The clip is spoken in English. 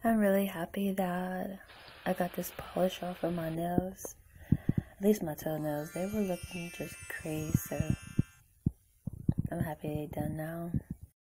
I'm really happy that I got this polish off of my nails. At least my toenails. They were looking just crazy, so I'm happy they're done now.